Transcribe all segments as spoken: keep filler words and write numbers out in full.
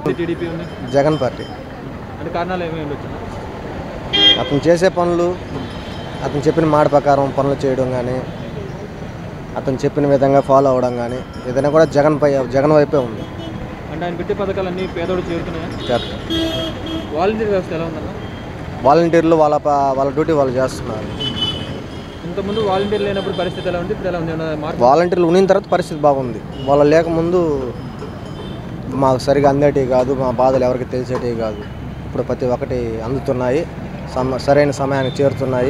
TDP ఉంది Jagan party అంటే కారణాలు ఏమేమి ఉండొచ్చు అతను చేసే పనులు అతను చెప్పిన మాట ప్రకారం పనులు చేయడం కానీ అతను చెప్పిన విధంగా ఫాలో అవ్వడం కానీ ఏదైనా కూడా జగన్ పై జగన్ వైపే ఉంది అంటే ఆయన పెట్టే పథకాలన్నీ పేదోడు చేరుతున్నాయా వాలంటీర్ వ్యవస్థ ఎలా ఉందన్న వాలంటీర్లు వాళ్ళ వాళ్ళ డ్యూటీ వాళ్ళు చేస్తున్నారు ఇంతకుముందు వాలంటీర్ లేనప్పుడు పరిస్థితి ఎలా ఉంది ఇప్పుడు ఎలా ఉంది వాలంటీర్లు ఉన్న తర్వాత పరిస్థితి బాగుంది వాళ్ళు లేకముందు మాకు సరిగా అందేటివి కాదు మా బాధలు ఎవరికి తెలిసేటివి కాదు ఇప్పుడు ప్రతి ఒక్కటి అందుతున్నాయి సమ సరైన సమయానికి చేరుతున్నాయి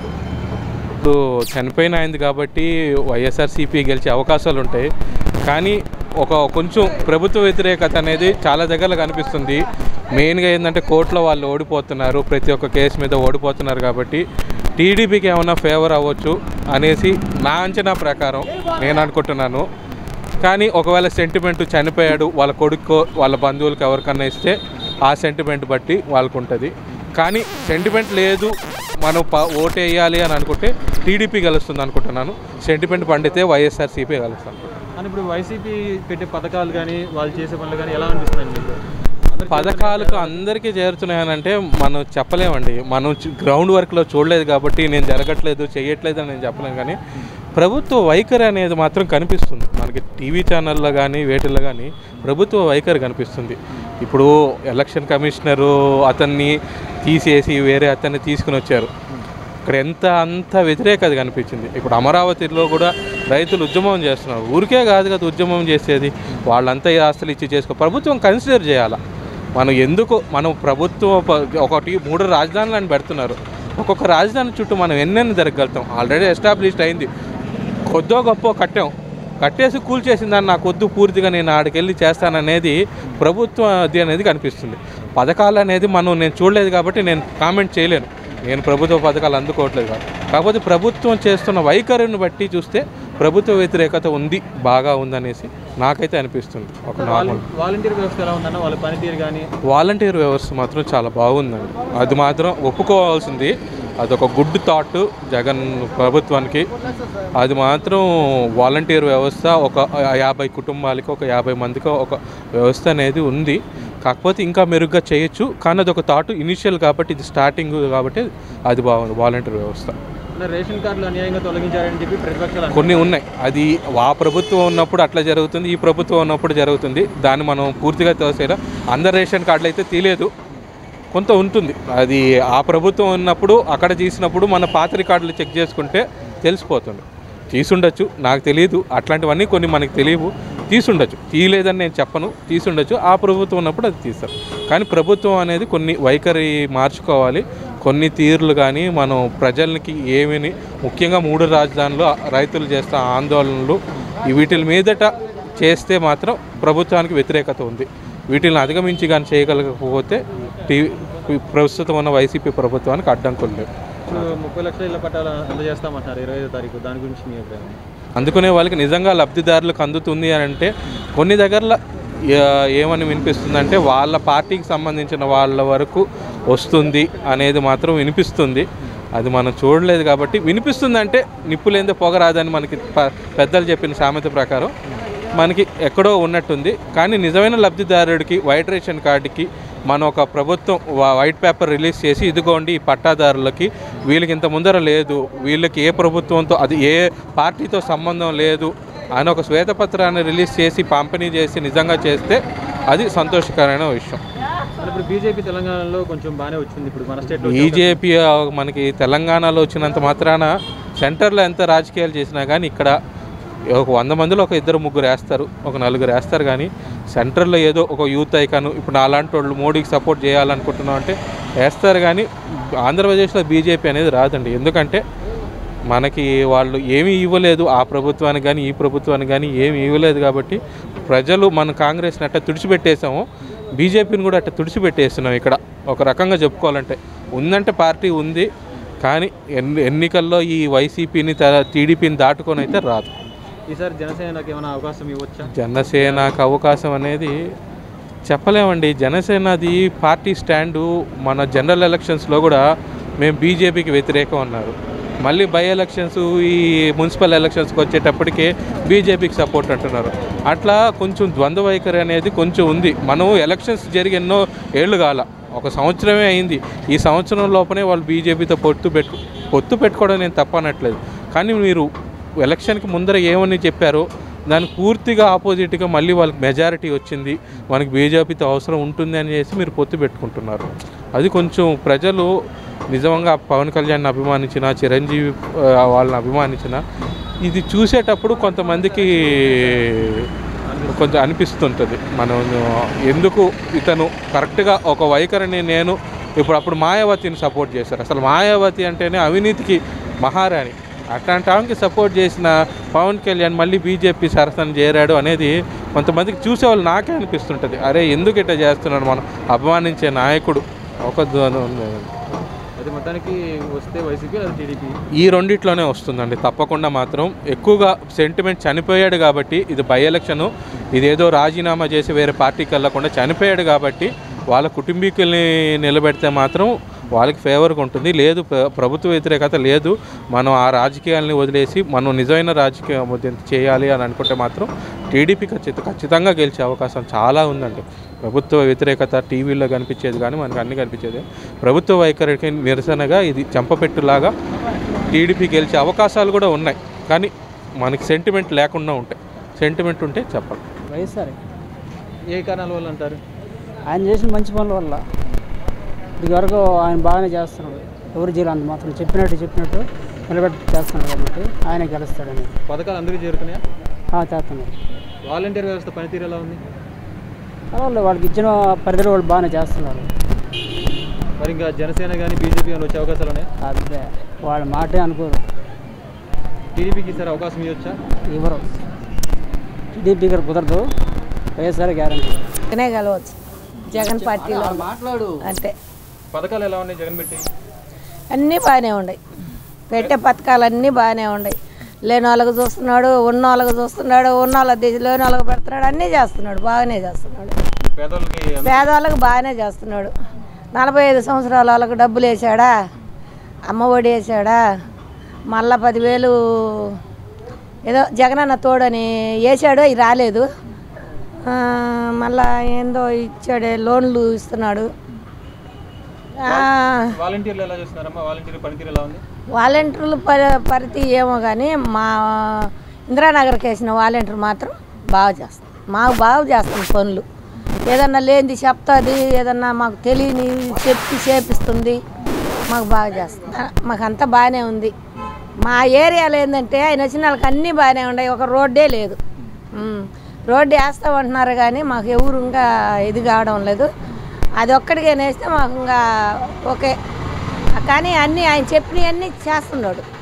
ఇప్పుడు చనిపోయిన అయింది కాబట్టి వైఎస్ఆర్సీపీ గెలిచే అవకాశాలు ఉంటాయి కానీ ఒక కొంచెం ప్రభుత్వ వ్యతిరేకత అనేది చాలా దగ్గరలో కనిపిస్తుంది మెయిన్గా ఏంటంటే కోర్టులో వాళ్ళు ఓడిపోతున్నారు ప్రతి ఒక్క కేసు మీద ఓడిపోతున్నారు కాబట్టి టీడీపీకి ఏమైనా ఫేవర్ అవ్వచ్చు అనేసి నా అంచనా ప్రకారం నేను అనుకుంటున్నాను కానీ ఒకవేళ సెంటిమెంట్ చనిపోయాడు వాళ్ళ కొడుకు వాళ్ళ బంధువులకు ఎవరికన్నా ఇస్తే ఆ సెంటిమెంట్ బట్టి వాళ్ళకు ఉంటుంది కానీ సెంటిమెంట్ లేదు మనం ప ఓటు వేయాలి అని అనుకుంటే టీడీపీ గెలుస్తుంది అనుకుంటున్నాను సెంటిమెంట్ పండితే వైఎస్ఆర్సీపీ గెలుస్తాను అని ఇప్పుడు వైసీపీ పెట్టే పథకాలు కానీ వాళ్ళు చేసే పనులు కానీ ఎలా అనిపిస్తున్నాయి పథకాలకు అందరికీ చేరుతున్నాయని అంటే మనం చెప్పలేమండి మనం గ్రౌండ్ వర్క్లో చూడలేదు కాబట్టి నేను జరగట్లేదు చేయట్లేదు అని నేను చెప్పలేను కానీ ప్రభుత్వ వైఖరి అనేది మాత్రం కనిపిస్తుంది మనకి టీవీ ఛానల్లో కానీ వేటిల్లో కానీ ప్రభుత్వ వైఖరి కనిపిస్తుంది ఇప్పుడు ఎలక్షన్ కమిషనరు అతన్ని తీసేసి వేరే అతన్ని తీసుకుని వచ్చారు ఇక్కడ ఎంత అంత వ్యతిరేకత కనిపించింది ఇప్పుడు అమరావతిలో కూడా రైతులు ఉద్యమం చేస్తున్నారు ఊరికే కాదు కదా ఉద్యమం చేసేది వాళ్ళంతా ఆస్తులు ఇచ్చి చేసుకో ప్రభుత్వం కన్సిడర్ చేయాలి మనం ఎందుకు మనం ప్రభుత్వం ఒకటి మూడు రాజధానులు అని పెడుతున్నారు ఒక్కొక్క రాజధాని చుట్టూ మనం ఎన్నెన్ని జరగలుగుతాం ఆల్రెడీ ఎస్టాబ్లిష్డ్ అయింది కొద్దో గొప్ప కట్టాం కట్టేసి కూల్చేసిన దాన్ని నాకు వద్దు పూర్తిగా నేను ఆడికి వెళ్ళి చేస్తాననేది ప్రభుత్వం అది అనేది కనిపిస్తుంది పథకాలు అనేది మనం నేను చూడలేదు కాబట్టి నేను కామెంట్ చేయలేను నేను ప్రభుత్వ పథకాలు అందుకోవట్లేదు కాదు కాకపోతే ప్రభుత్వం చేస్తున్న వైఖరిని బట్టి చూస్తే ప్రభుత్వ వ్యతిరేకత ఉంది బాగా ఉందనేసి నాకైతే అనిపిస్తుంది ఒక నార్మల్ వాలంటీర్ వ్యవస్థ ఎలా ఉందన్న వాళ్ళ పనితీరు కానీ వాలంటీర్ వ్యవస్థ మాత్రం చాలా బాగుందండి అది మాత్రం ఒప్పుకోవాల్సింది అదొక గుడ్ థాట్ జగన్ ప్రభుత్వానికి అది మాత్రం వాలంటీర్ వ్యవస్థ ఒక యాభై కుటుంబాలకి ఒక యాభై మందికి ఒక వ్యవస్థ అనేది ఉంది కాకపోతే ఇంకా మెరుగ్గా చేయొచ్చు కానీ అది ఒక థాట్ ఇనిషియల్ కాబట్టి ఇది స్టార్టింగ్ కాబట్టి అది బాగుంది వాలంటీర్ వ్యవస్థ రేషన్ కార్డులు అన్యాయంగా తొలగించారని చెప్పి ప్రతిపక్షాలు కొన్ని ఉన్నాయి అది ఆ ప్రభుత్వం ఉన్నప్పుడు అట్లా జరుగుతుంది ఈ ప్రభుత్వం ఉన్నప్పుడు జరుగుతుంది దాన్ని మనం పూర్తిగా తోసేయడం అందరు రేషన్ కార్డులు అయితే తీయలేదు కొంత ఉంటుంది అది ఆ ప్రభుత్వం ఉన్నప్పుడు అక్కడ తీసినప్పుడు మన పాత రికార్డులు చెక్ చేసుకుంటే తెలిసిపోతుంది తీసుండొచ్చు నాకు తెలియదు అట్లాంటివన్నీ కొన్ని మనకు తెలియవు తీసుండొచ్చు తీయలేదని నేను చెప్పను తీసుండొచ్చు ఆ ప్రభుత్వం ఉన్నప్పుడు అది తీస్తారు కానీ ప్రభుత్వం అనేది కొన్ని వైఖరి మార్చుకోవాలి కొన్ని తీర్లు కానీ మనం ప్రజలకి ఏమని ముఖ్యంగా మూడు రాజధానులు రైతులు చేస్తే ఆందోళనలు వీటి మీదట చేస్తే మాత్రం ప్రభుత్వానికి వ్యతిరేకత ఉంది వీటిని అధిగమించి కానీ చేయగలకపోతే టీవీ ప్రస్తుతం ఉన్న వైసీపీ ప్రభుత్వానికి అడ్డంకులు లేవు ముప్పై లక్షల ఇళ్ల పట్టాలు అందజేస్తామంటారు ఇరవై ఐదో తారీఖు దాని గురించి మీ అభిప్రాయం అందుకునే వాళ్ళకి నిజంగా లబ్ధిదారులకు అందుతుంది అని అంటే కొన్ని దగ్గరలో ఏమని వినిపిస్తుందంటే వాళ్ళ పార్టీకి సంబంధించిన వాళ్ళ వరకు వస్తుంది అనేది మాత్రం వినిపిస్తుంది అది మనం చూడలేదు కాబట్టి వినిపిస్తుందంటే నిప్పులేందే పొగరాదని మనకి పెద్దలు చెప్పిన సామెత ప్రకారం మనకి ఎక్కడో ఉన్నట్టుంది కానీ నిజమైన లబ్ధిదారుడికి వైట్ రేషన్ కార్డుకి మన ఒక ప్రభుత్వం వైట్ పేపర్ రిలీజ్ చేసి ఇదిగోండి ఈ పట్టాదారులకి వీళ్ళకి ఇంత ముందర లేదు వీళ్ళకి ఏ ప్రభుత్వంతో అది ఏ పార్టీతో సంబంధం లేదు అని ఒక శ్వేతపత్రాన్ని రిలీజ్ చేసి పంపిణీ చేసి నిజంగా చేస్తే అది సంతోషకరమైన విషయం ఇప్పుడు బీజేపీ తెలంగాణలో కొంచెం బాగానే వచ్చింది ఇప్పుడు మన స్టేట్ బీజేపీ మనకి తెలంగాణలో వచ్చినంత మాత్రాన సెంటర్లో ఎంత రాజకీయాలు చేసినా కానీ ఇక్కడ ఒక వంద మందిలో ఒక ఇద్దరు ముగ్గురు వేస్తారు ఒక నలుగురు వేస్తారు కానీ సెంటర్లో ఏదో ఒక యూత్ ఐకాను ఇప్పుడు నాలాంటి వాళ్ళు మోడీకి సపోర్ట్ చేయాలనుకుంటున్నాం అంటే వేస్తారు కానీ ఆంధ్రప్రదేశ్లో బీజేపీ అనేది రాదండి ఎందుకంటే మనకి వాళ్ళు ఏమీ ఇవ్వలేదు ఆ ప్రభుత్వానికి కానీ ఈ ప్రభుత్వానికి కానీ ఏమీ ఇవ్వలేదు కాబట్టి ప్రజలు మన కాంగ్రెస్ని అట్లా తుడిచిపెట్టేసాము బీజేపీని కూడా అట్లా తుడిచిపెట్టేస్తున్నాం ఇక్కడ ఒక రకంగా చెప్పుకోవాలంటే ఉందంటే పార్టీ ఉంది కానీ ఎన్ని ఎన్నికల్లో ఈ వైసీపీని టీడీపీని దాటుకొని అయితే రాదు ఈసారి జనసేనకు ఏమైనా అవకాశం ఇవ్వచ్చా జనసేనకు అవకాశం అనేది చెప్పలేమండి జనసేనది పార్టీ స్టాండు మన జనరల్ ఎలక్షన్స్లో కూడా మేము బీజేపీకి వ్యతిరేకం అన్నారు మళ్ళీ బై ఎలక్షన్స్ ఈ మున్సిపల్ ఎలక్షన్స్కి వచ్చేటప్పటికే బీజేపీకి సపోర్ట్ అంటున్నారు. అట్లా కొంచెం ద్వంద్వ వైఖరి అనేది కొంచెం ఉంది. మనం ఎలక్షన్స్ జరిగి ఎన్నో ఏళ్ళు కాల, ఒక సంవత్సరమే అయింది. ఈ సంవత్సరం లోపలే వాళ్ళు బీజేపీతో పొత్తు పెట్టు పొత్తు పెట్టుకోవడం నేను తప్పనట్లేదు. కానీ మీరు ఎలక్షన్కి ముందర ఏమని చెప్పారో దానికి పూర్తిగా ఆపోజిట్గా మళ్ళీ వాళ్ళకి మెజారిటీ వచ్చింది, మనకి బీజేపీతో అవసరం ఉంటుంది అని చేసి మీరు పొత్తు పెట్టుకుంటున్నారు. అది కొంచెం ప్రజలు నిజంగా పవన్ కళ్యాణ్ అభిమానించిన, చిరంజీవి వాళ్ళని అభిమానించిన, ఇది చూసేటప్పుడు కొంతమందికి కొంచెం అనిపిస్తుంటుంది, మనం ఎందుకు ఇతను కరెక్ట్గా ఒక వైఖరిని. నేను ఇప్పుడు అప్పుడు మాయావతిని సపోర్ట్ చేశారు. అసలు మాయావతి అంటేనే అవినీతికి మహారాణి. అట్లాంటి ఆమెకి సపోర్ట్ చేసిన పవన్ కళ్యాణ్ మళ్ళీ బీజేపీ సరసన చేరాడు అనేది కొంతమందికి చూసేవాళ్ళు నాకే అనిపిస్తుంటుంది. అరే ఎందుకు ఇట్లా చేస్తున్నాడు మనం అభిమానించే నాయకుడు ఒక అది మొత్తానికి వస్తే వైసీపీ అది టీడీపీ ఈ రెండిట్లోనే వస్తుందండి తప్పకుండా. మాత్రం ఎక్కువగా సెంటిమెంట్ చనిపోయాడు కాబట్టి ఇది బై ఎలక్షను, ఇదేదో రాజీనామా చేసి వేరే పార్టీకి వెళ్ళకుండా చనిపోయాడు కాబట్టి వాళ్ళ కుటుంబీకుల్ని నిలబెడితే మాత్రం వాళ్ళకి ఫేవర్గా ఉంటుంది. లేదు ప్రభుత్వ వ్యతిరేకత లేదు, మనం ఆ రాజకీయాలని వదిలేసి మనం నిజమైన రాజకీయం చేయాలి అని అనుకుంటే మాత్రం టీడీపీ ఖచ్చిత ఖచ్చితంగా గెలిచే అవకాశం చాలా ఉందండి. ప్రభుత్వ వ్యతిరేకత టీవీలో కనిపించేది కానీ మనకు అన్నీ కనిపించేది. ప్రభుత్వ వైఖరికి నిరసనగా ఇది చెంపపెట్టులాగా టీడీపీ గెలిచే అవకాశాలు కూడా ఉన్నాయి. కానీ మనకి సెంటిమెంట్ లేకుండా ఉంటాయి. సెంటిమెంట్ ఉంటే చెప్పాలి. వైఎస్ఆర్ ఏ కారణాల వల్ల అంటారు? ఆయన చేసిన మంచి పనుల వల్ల. ఇదివరకు ఆయన బాగానే చేస్తున్నాడు, ఎవరు చేయాలి అంత మాత్రం చెప్పినట్టు చెప్పినట్టు నిలబెట్టి చేస్తున్నాడు కాబట్టి ఆయన గెలుస్తాడని. పథకాలు అందరికీ చేరుతున్నాయా? చేస్తున్నారు. వాలంటీర్ వ్యవస్థ పనితీరు ఎలా ఉంది? వాళ్ళు వాళ్ళకి ఇచ్చిన పరిధిలో వాళ్ళు బాగానే చేస్తున్నారు. మరి ఇంకా జనసేన కానీ బీజేపీ కానీ వచ్చే అవకాశాలు ఉన్నాయి? అదే వాళ్ళ మాటే అనుకోరు. టీడీపీకి ఈసారి అవకాశం ఇవ్వచ్చా? ఎవరు టీడీపీ గారు కుదరదు, వైఎస్ఆర్ గ్యారంటీ గెలవచ్చు. జగన్ పార్టీలో మాట్లాడు అంటే పథకాలు ఎలా ఉన్నాయి? జగన్ పెట్టి అన్నీ బాగానే ఉన్నాయి, పెట్టే పథకాలు అన్నీ బాగానే ఉన్నాయి. లేని వాళ్ళకి చూస్తున్నాడు, ఉన్న వాళ్ళకి చూస్తున్నాడు, ఉన్న వాళ్ళకి లేని వాళ్ళకి పెడుతున్నాడు, అన్నీ చేస్తున్నాడు, బాగానే చేస్తున్నాడు. పేదలకి పేదవాళ్ళకి బాగానే చేస్తున్నాడు. నలభై ఐదు సంవత్సరాల వాళ్ళకి డబ్బులు వేసాడా, అమ్మ ఒడి వేసాడా, మళ్ళా పదివేలు ఏదో జగనన్న తోడని వేసాడు, అవి రాలేదు. మళ్ళా ఏందో ఇచ్చాడే, లోన్లు ఇస్తున్నాడు. వాలంటీర్లు ఎలా చేస్తున్నారమ్మా? వాలంటీర్ పనితీరు ఎలా ఉంది? వాలంటీర్లు పరి పరిధి ఏమో కానీ మా ఇందిరానగర్కి వేసిన వాలంటీర్ మాత్రం బాగా చేస్తాం, మాకు బాగా చేస్తాం పనులు. ఏదన్నా లేనిది చెప్తుంది, ఏదన్నా మాకు తెలియని చెప్పి చేపిస్తుంది, మాకు బాగా చేస్తుంది. మాకు అంతా బాగానే ఉంది. మా ఏరియాలో ఏంటంటే ఆయన వచ్చిన వాళ్ళకి అన్నీ బాగానే ఉన్నాయి, ఒక రోడ్డే లేదు. రోడ్డు వేస్తామంటున్నారు కానీ మాకు ఎవరు ఇంకా ఇది కావడం లేదు. అది ఒక్కడికే వేస్తే మాకు ఇంకా ఓకే. కానీ అన్నీ ఆయన చెప్పినవన్నీ చేస్తున్నాడు.